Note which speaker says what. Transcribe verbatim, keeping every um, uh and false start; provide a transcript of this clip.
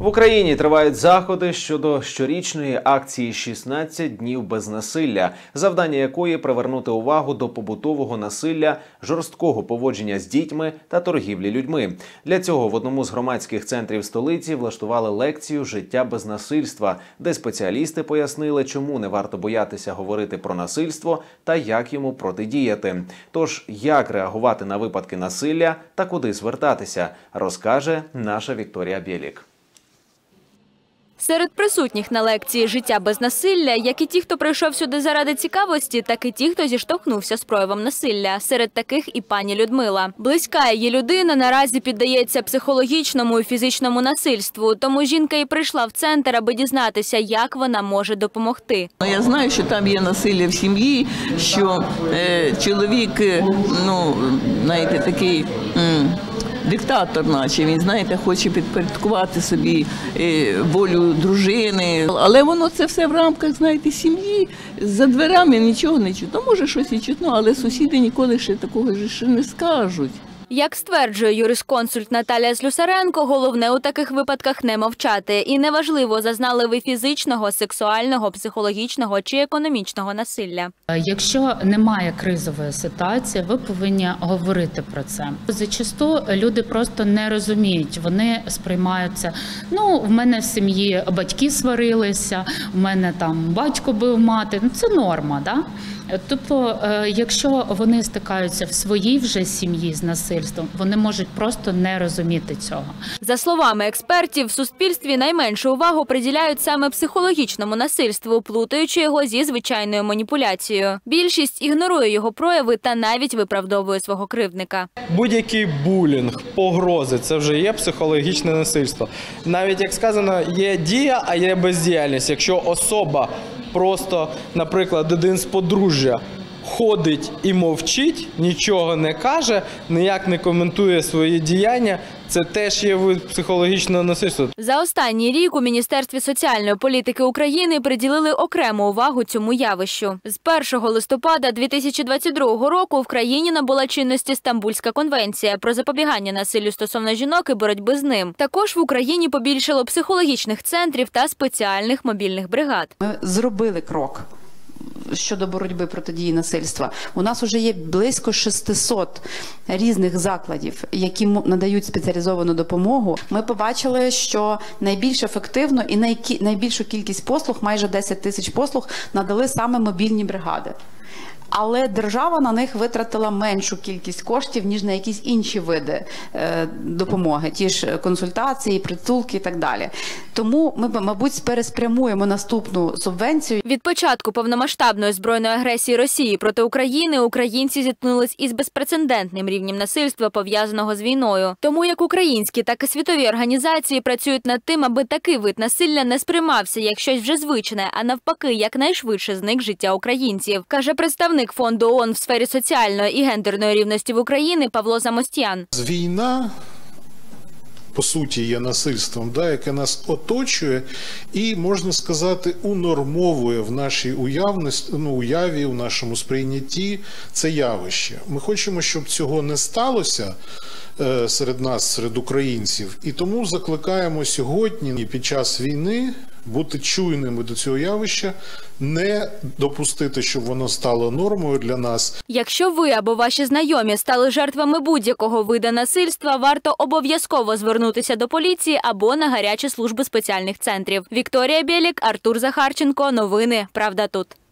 Speaker 1: В Україні тривають заходи щодо щорічної акції «шістнадцять днів без насилля», завдання якої – привернути увагу до побутового насилля, жорсткого поводження з дітьми та торгівлі людьми. Для цього в одному з громадських центрів столиці влаштували лекцію «Життя без насильства», де спеціалісти пояснили, чому не варто боятися говорити про насильство та як йому протидіяти. Тож, як реагувати на випадки насилля та куди звертатися, розкаже наша Вікторія Бєлік.
Speaker 2: Серед присутніх на лекції «Життя без насилля» як і ті, хто прийшов сюди заради цікавості, так і ті, хто зіштовхнувся з проявом насилля. Серед таких і пані Людмила. Близька її людина наразі піддається психологічному і фізичному насильству, тому жінка і прийшла в центр, аби дізнатися, як вона може допомогти.
Speaker 3: Я знаю, що там є насилля в сім'ї, що е, чоловік, ну, знаєте, такий... М диктатор, наче він, знаєте, хоче підпорядкувати собі е, волю дружини. Але воно це все в рамках, знаєте, сім'ї. За дверами нічого не чутно. Може, щось і чутно, але сусіди ніколи ще такого ж ще не скажуть.
Speaker 2: Як стверджує юрисконсульт Наталія Слюсаренко, головне у таких випадках не мовчати. І неважливо, зазнали ви фізичного, сексуального, психологічного чи економічного насилля.
Speaker 4: Якщо немає кризової ситуації, ви повинні говорити про це. Зачасту люди просто не розуміють, вони сприймаються, ну, в мене в сім'ї батьки сварилися, в мене там батько бив мати, ну, це норма, да? Тобто, якщо вони стикаються в своїй вже сім'ї з насильством, вони можуть просто не розуміти цього.
Speaker 2: За словами експертів, в суспільстві найменшу увагу приділяють саме психологічному насильству, плутаючи його зі звичайною маніпуляцією. Більшість ігнорує його прояви та навіть виправдовує свого кривдника.
Speaker 5: Будь-який булінг, погрози – це вже є психологічне насильство. Навіть, як сказано, є дія, а є бездіяльність. Якщо особа просто, наприклад, один з подружжя ходить і мовчить, нічого не каже, ніяк не коментує свої діяння, це теж є вид психологічного насильства.
Speaker 2: За останній рік у Міністерстві соціальної політики України приділили окрему увагу цьому явищу. З першого листопада дві тисячі двадцять другого року в країні набула чинності Стамбульська конвенція про запобігання насиллю стосовно жінок і боротьби з ним. Також в Україні побільшало психологічних центрів та спеціальних мобільних бригад.
Speaker 6: Ми зробили крок щодо боротьби протидії насильства. У нас вже є близько шестисот різних закладів, які надають спеціалізовану допомогу. Ми побачили, що найбільш ефективно і найбільшу кількість послуг, майже десять тисяч послуг, надали саме мобільні бригади. Але держава на них витратила меншу кількість коштів, ніж на якісь інші види е, допомоги, ті ж консультації, притулки і так далі. Тому ми, мабуть, переспрямуємо наступну субвенцію.
Speaker 2: Від початку повномасштабної збройної агресії Росії проти України українці зіткнулись із безпрецедентним рівнем насильства, пов'язаного з війною. Тому як українські, так і світові організації працюють над тим, аби такий вид насилля не сприймався як щось вже звичне, а навпаки, якнайшвидше зник життя українців, каже представник Фонду ООН в сфері соціальної і гендерної рівності в Україні Павло Замостян.
Speaker 7: Війна, по суті, є насильством, да, яке нас оточує і, можна сказати, унормовує в нашій уявності, ну, уяві, в нашому сприйнятті це явище. Ми хочемо, щоб цього не сталося е, серед нас, серед українців, і тому закликаємо сьогодні, під час війни, бути чуйними до цього явища, не допустити, щоб воно стало нормою для нас.
Speaker 2: Якщо ви або ваші знайомі стали жертвами будь-якого виду насильства, варто обов'язково звернутися до поліції або на гарячі служби спеціальних центрів. Вікторія Бєлік, Артур Захарченко. Новини «Правда тут».